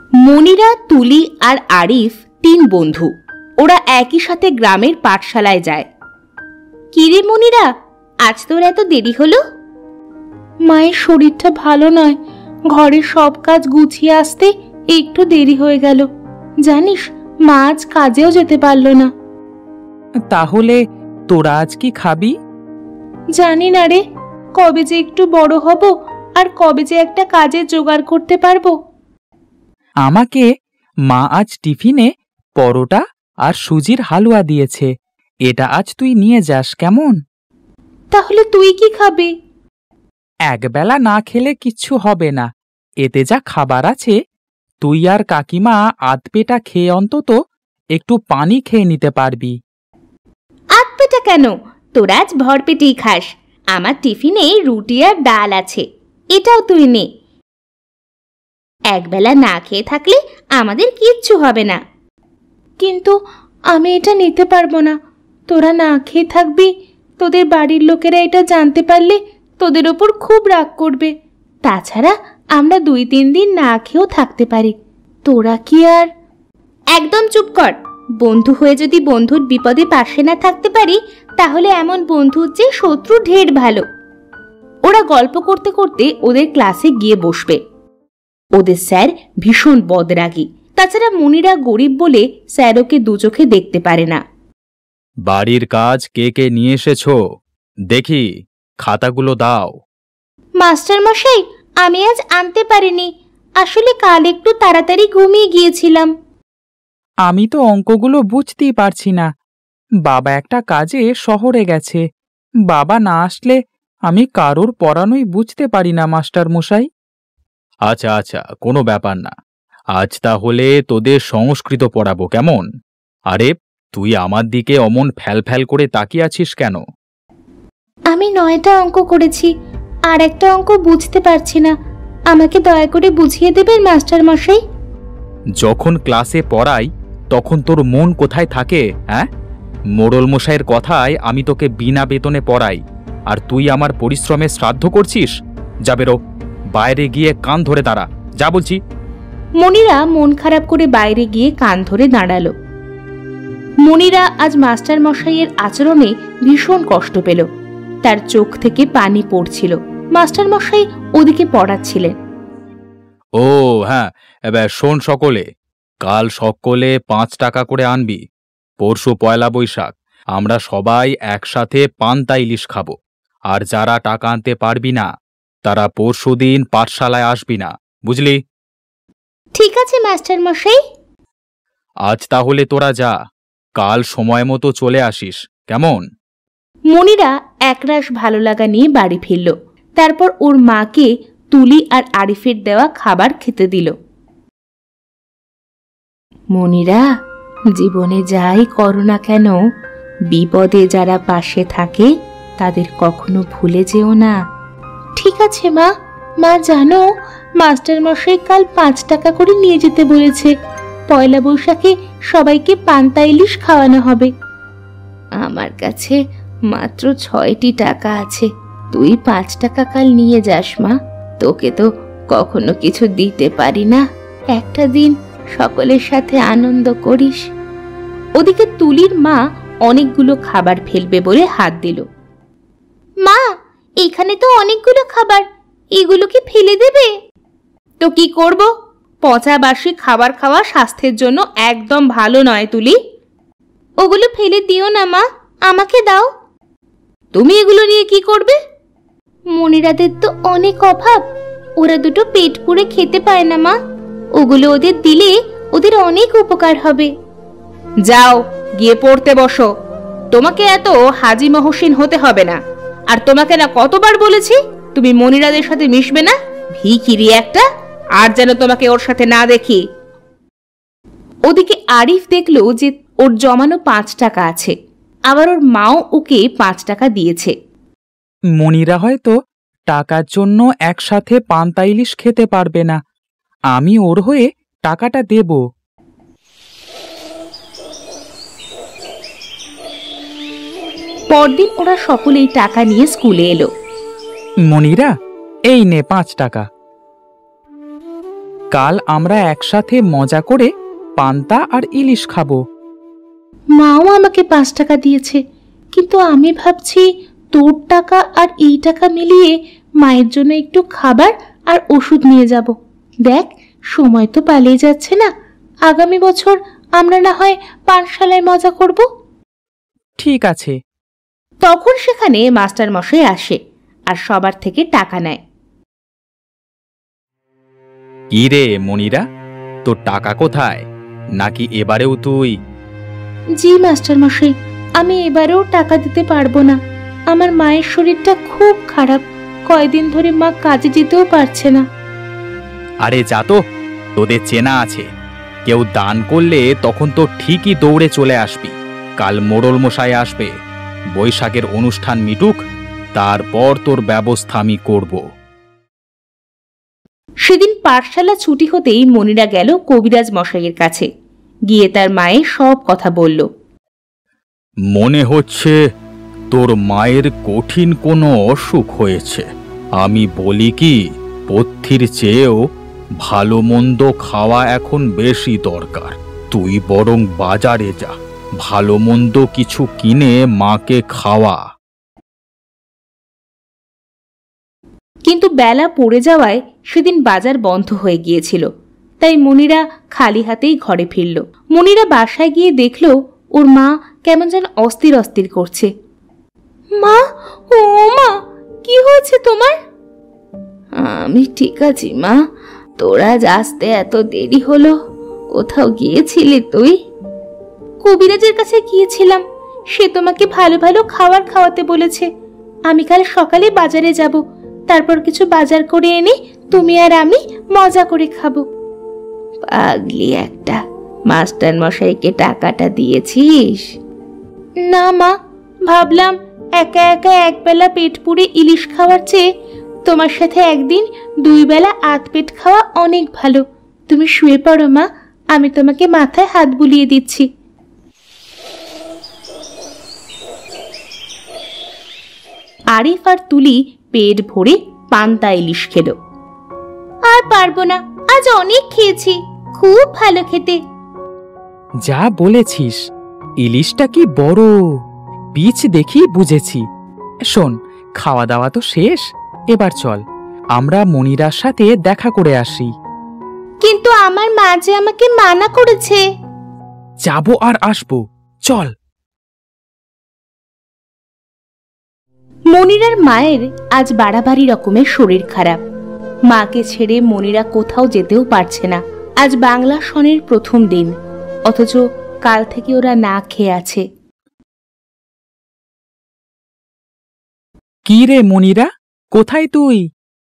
মনিরা, তুলি আর আরিফ 3 বন্ধু। ওরা একই সাথে গ্রামের পাঠশালায় যায়। কিরে মনিরা, আজ তোর এত দেরি হলো? মায়ের শরীরটা ভালো নয়, ঘরের সব কাজ গুছিয়ে আসতে একটু দেরি হয়ে গেল। জানিস, মা আজ কাজেও যেতে পারলো না। তাহলে তোরা আজ কি খাবি? জানি না রে, কবে যে একটু বড় হব আর কবে যে একটা কাজের জোগাড় করতে পারবো। আমাকে মা আজ টিফিনে পরোটা আর সুজির হালুয়া দিয়েছে, এটা আজ তুই নিয়ে যাস কেমন? তাহলে তুই কি খাবি? একবেলা না খেলে কিচ্ছু হবে না, এতে যা খাবার আছে তুই আর কাকিমা আধ পেটা খেয়ে অন্তত একটু পানি খেয়ে নিতে পারবি। আধ পেটা কেন, তোরা আজ ভরপেটেই খাস। আমার টিফিনে রুটি আর ডাল আছে, এটাও তুই নে। একবেলা না খেয়ে থাকলে আমাদের কিচ্ছু হবে না। কিন্তু আমি এটা নিতে পারবো না। তোরা না খেয়ে থাকবি, তোদের বাড়ির লোকেরা এটা জানতে পারলে তোদের ওপর খুব রাগ করবে। তাছাড়া আমরা 2-3 দিন না খেয়েও থাকতে পারি, তোরা কি আর। একদম চুপ কর। বন্ধু হয়ে যদি বন্ধুর বিপদে পাশে না থাকতে পারি, তাহলে এমন বন্ধুর চেয়ে শত্রু ঢের ভালো। ওরা গল্প করতে করতে ওদের ক্লাসে গিয়ে বসবে। ওদের স্যার ভীষণ বদরাগী। তাছাড়া মনিরা গরিব বলে স্যার ওকে দুচোখে দেখতে পারে না। বাড়ির কাজ কে কে নিয়ে এসেছো দেখি, খাতাগুলো দাও। মাস্টার মশাই, আমি আজ আনতে পারিনি, আসলে কাল একটু তাড়াতাড়ি ঘুমিয়ে গিয়েছিলাম। আমি তো অঙ্কগুলো বুঝতেই পারছি না। বাবা একটা কাজে শহরে গেছে, বাবা না আসলে আমি কারোর পড়ানোই বুঝতে পারি না মাস্টার মশাই। আচ্ছা আচ্ছা, কোনো ব্যাপার না। আজ তাহলে তোদের সংস্কৃত পড়াবো, কেমন? আরে তুই আমার দিকে অমন ফ্যাল করে তাকিয়ে আছিস কেন? আমি 9টা অঙ্ক করেছি, আর একটা অঙ্ক বুঝতে পারছি না। আমাকে দয়া করে বুঝিয়ে দেবেন মাস্টার মশাই। যখন ক্লাসে পড়াই তখন তোর মন কোথায় থাকে? হ্যাঁ, মোড়ল মশাইয়ের কথায় আমি তোকে বিনা বেতনে পড়াই, আর তুই আমার পরিশ্রমে শ্রাদ্ধ করছিস? যা বেরো, বাইরে গিয়ে কান ধরে দাঁড়া, যা বলছি। মনিরা মন খারাপ করে বাইরে গিয়ে কান ধরে দাঁড়ালো। মনিরা আজ মাস্টার মশাইয়ের আচরণে ভীষণ কষ্ট পেল। তার চোখ থেকে পানি পড়ছিল। মাস্টার মশাই ওদিকে পড়াচ্ছিলেন। ও হ্যাঁ, এবার শোন সকলে, কাল সকলে 5 টাকা করে আনবি। পরশু পয়লা বৈশাখ, আমরা সবাই একসাথে পান্তা ইলিশ খাবো। আর যারা টাকা আনতে পারবি না তারা পরশুদিন পাঠশালায় আসবি না, বুঝলি? ঠিক আছে মাস্টার মশাই। আজ তাহলে তোরা যা, কাল সময় মতো চলে আসিস, কেমন? মনিরা একরাশ ভালো লাগা নিয়ে বাড়ি ফিরল। তারপর ওর মাকে তুলি আর আরিফের দেওয়া খাবার খেতে দিল। মনিরা, জীবনে যাই করো না কেন, বিপদে যারা পাশে থাকে তাদের কখনো ভুলে যেও না। ঠিক আছে মা। মা জানো, মাস্টার মশাই কাল 5 টাকা করে নিয়ে যেতে বলেছে। পয়লা বৈশাখে সবাইকে পান্তা ইলিশ খাওয়ানো হবে। আমার কাছে মাত্র 6টি টাকা আছে, তুই 5 টাকা কাল নিয়ে যাস মা। তোকে তো কখনো কিছু দিতে পারি না, একটা দিন সকলের সাথে আনন্দ করিস। ওদিকে তুলির মা অনেকগুলো খাবার ফেলবে বলে হাত দিল। মা, এখানে তো অনেকগুলো খাবার, এগুলো কি ফেলে দেবে? তো কি করব? পচা বাসি খাবার খাওয়া স্বাস্থ্যের জন্য একদম ভালো নয় তুলি। ওগুলো ফেলে দিও না মা, আমাকে দাও। তুমি এগুলো নিয়ে কি করবে? মনিরাদের তো অনেক অভাব, ওরা দুটো পেট পুড়ে খেতে পায় না মা। ওগুলো ওদের দিলে ওদের অনেক উপকার হবে। যাও, গিয়ে পড়তে বসো। তোমাকে এত হাজি মহসিন হতে হবে না। আর তোমাকে না কতবার বলেছি তুমি মনিরাদের সাথে মিশবে না, ভিখিরি একটা। আর যেন তোমাকে ওর সাথে না দেখি। ওদিকে আরিফ দেখলো যে ওর জমানো 5 টাকা আছে, আবার ওর মাও ওকে 5 টাকা দিয়েছে। মনিরা হয়তো টাকার জন্য একসাথে পান্তা ইলিশ খেতে পারবে না, আমি ওর হয়ে টাকাটা দেব। পরদিন ওরা সকলেই টাকা নিয়ে স্কুলে এলো। মনিরা, এই নে 5 টাকা। কাল আমরা একসাথে মজা করে পান্তা আর ইলিশ খাবো। মাও আমাকে 5 টাকা দিয়েছে, কিন্তু আমি ভাবছি তোর টাকা আর এই টাকা মিলিয়ে মায়ের জন্য একটু খাবার আর ওষুধ নিয়ে যাব। দেখ, সময় তো পালিয়ে যাচ্ছে না, আগামী বছর আমরা না হয় পাঠশালায় মজা করব। ঠিক আছে। তখন সেখানে মাস্টার মশাই আসে আর সবার থেকে টাকা নেয়। কি রে মনিরা, তোর টাকা কোথায়? নাকি এবারেও তুই? জি মাস্টার মশাই, আমি এবারেও টাকা দিতে পারবো না। আমার মায়ের শরীরটা খুব খারাপ, কয়দিন ধরে মা কাজে যেতেও পারছে না। আরে যা তো, তোদের চেনা আছে, কেউ দান করলে তখন তো ঠিকই দৌড়ে চলে আসবি। কাল মোড়ল মশাই আসবে, বৈশাখের অনুষ্ঠান মিটুক, তারপর তোর ব্যবস্থা আমি করব। সেদিন পাঠশালা ছুটি হতেই মনিরা গেল কবিরাজ মশাইয়ের কাছে, গিয়ে তার মায়ের সব কথা বলল। মনে হচ্ছে তোর মায়ের কঠিন কোনো অসুখ হয়েছে। আমি বলি কি, পথ্যির চেয়েও ভালো মন্দ খাওয়া এখন বেশি দরকার। তুই বরং বাজারে যা, ভালো মন্দ কিছু কিনে মাকে খাওয়া। কিন্তু বেলা পড়ে যাওয়ায় সেদিন বাজার বন্ধ হয়ে গিয়েছিল, তাই মনিরা খালি হাতেই ঘরে ফিরল। মনিরা বাসায় গিয়ে দেখল ওর মা কেমন যেন অস্থির অস্থির করছে। মা, ও মা, কি হয়েছে তোমার? আমি ঠিক আছি মা, তোরা আজ আসতে এত দেরি হলো, কোথাও গিয়েছিলি তুই? কবিরাজের কাছে গিয়েছিলাম, সে তোমাকে ভালো ভালো খাবার খাওয়াতে বলেছে। আমি কাল সকালে বাজারে যাব, তারপর কিছু বাজার করে এনে তুমি আর আমি মজা করে খাবো। পাগলি একটা, মাস্টার মশাইকে টাকাটা দিয়েছিস? না মা, ভাবলাম একা একা একবেলা পেট পুড়ে ইলিশ খাওয়ার চেয়ে তোমার সাথে একদিন 2 বেলা আধ পেট খাওয়া অনেক ভালো। তুমি শুয়ে পড়ো মা, আমি তোমাকে মাথায় হাত বুলিয়ে দিচ্ছি। আরিফ আর তুলি পেট ভরে পান্তা ইলিশ খেলো। আর পারবো না, আজ অনেক খেয়েছি, খুব ভালো খেতে। যা বলেছিস, ইলিশটা কি বড়, পিচ দেখি বুঝেছি। শোন, খাওয়া দাওয়া তো শেষ, এবার চল আমরা মনিরার সাথে দেখা করে আসি। কিন্তু আমার মা যে আমাকে মানা করেছে। যাবো আর আসবো, চল। মনিরার মায়ের আজ বাড়াবাড়ি রকমের শরীর খারাপ। মাকে ছেড়ে মনিরা কোথাও যেতেও পারছে না। আজ বাংলা সনের প্রথম দিন, অথচ কাল থেকে ওরা না খেয়ে আছে। কি রে মনিরা, কোথায় তুই?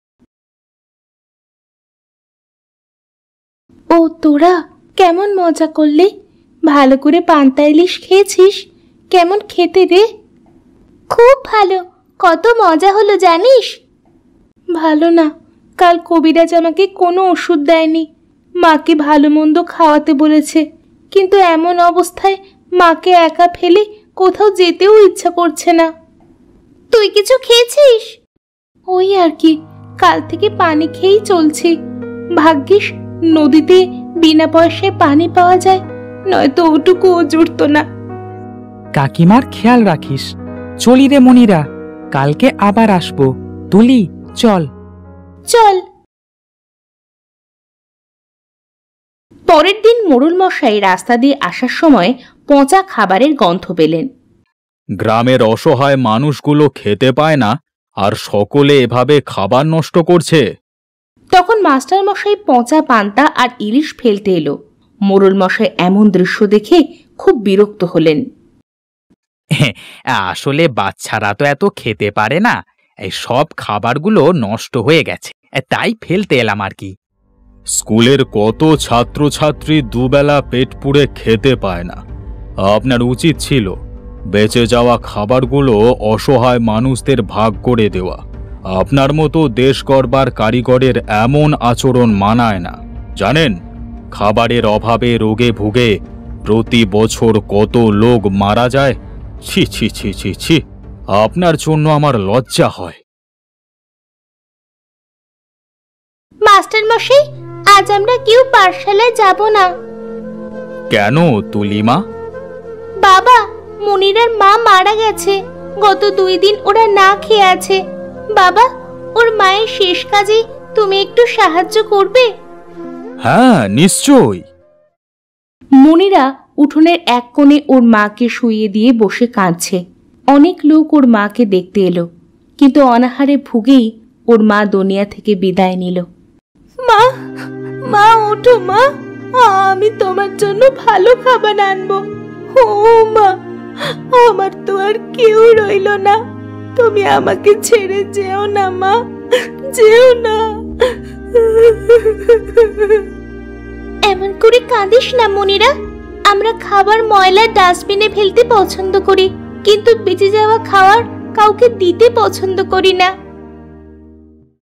ও তোরা, কেমন মজা করলে, ভালো করে পান্তা ইলিশ খেয়েছিস? কেমন খেতে রে? খুব ভালো, কত মজা হলো জানিস? ভালো না, কাল কবিরাজ আমাকে কোনো ওষুধ দেয়নি, মাকে ভালো মন্দ খাওয়াতে বলেছে, কিন্তু এমন অবস্থায় মাকে একা ফেলে কোথাও যেতেও ইচ্ছা করছে না। তুই কিছু খেয়েছিস? ওই আর কি, কাল থেকে পানি খেয়েই চলছি। ভাগ্যিস নদীতে বিনা পয়সায় পানি পাওয়া যায়, নয়তো ওটুকুও জুটতো না। কাকিমার খেয়াল রাখিস। চলি রে মনিরা, কালকে আবার আসবো। তুলি, চল। চল। পরের দিন মোড়ল মশাই রাস্তা দিয়ে আসার সময় পচা খাবারের গন্ধ পেলেন। গ্রামের অসহায় মানুষগুলো খেতে পায় না, আর সকলে এভাবে খাবার নষ্ট করছে। তখন মাস্টার মশাই পচা পান্তা আর ইলিশ ফেলতে এলো। মোড়ল মশাই এমন দৃশ্য দেখে খুব বিরক্ত হলেন। আসলে বাচ্চারা তো এত খেতে পারে না, এই সব খাবারগুলো নষ্ট হয়ে গেছে, তাই ফেলতে এলাম আর কি। স্কুলের কত ছাত্রছাত্রী দুবেলা পেট পুড়ে খেতে পায় না। আপনার উচিত ছিল বেঁচে যাওয়া খাবারগুলো অসহায় মানুষদের ভাগ করে দেওয়া। আপনার মতো দেশ গড়বার কারিগরের এমন আচরণ মানায় না। জানেন, খাবারের অভাবে রোগে ভুগে প্রতি বছর কত লোক মারা যায়। ছি ছি ছি ছি ছি, আপনার জন্য আমার লজ্জা হয়। মাস্টার মশাই, আজ আমরা কেউ পাঠশালায় যাব না। কেন তুলিমা? বাবা, মনিরার মা মারা গেছে। গত 2 দিন ওরা না খেয়ে আছে। বাবা, ওর মায়ের শেষ কাজে তুমি একটু সাহায্য করবে? হ্যাঁ, নিশ্চয়ই। মনিরা উঠোনের এক কোণে ওর মাকে শুইয়ে দিয়ে বসে কাঁদছে। অনেক লোক ওর মাকে দেখতে এলো, কিন্তু অনাহারে ভুগেই ওর মা দুনিয়া থেকে বিদায় নিল। মা, মা ওঠো মা, আমি তোমার জন্য ভালো খাবার আনবো। ও মা, আমার তো আর কেউ রইল না, তুমি আমাকে ছেড়ে যেও না মা, যেও না। এমন করে কাঁদিস না মনিরা। আমরা খাবার ময়লা ডাস্টবিনে ফেলতে পছন্দ করি, কিন্তু বেঁচে যাওয়া খাবার কাউকে দিতে পছন্দ করি না।